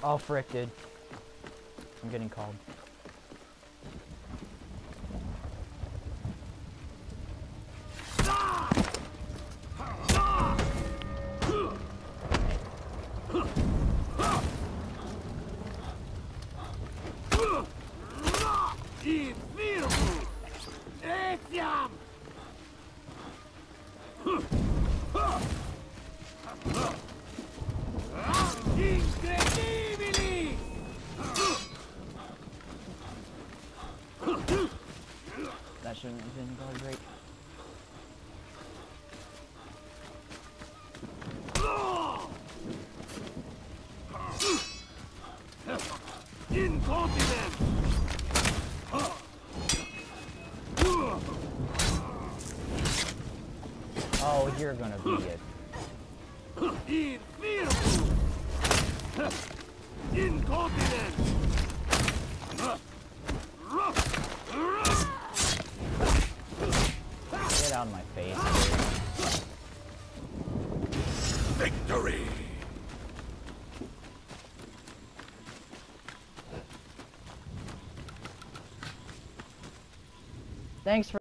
Oh, frick, dude. I'm getting called. Incredibili! That shouldn't have been going great. Incontinent! Oh, you're gonna be it. Infirmo! Incontinent! Get out of my face, dude. Victory! Thanks for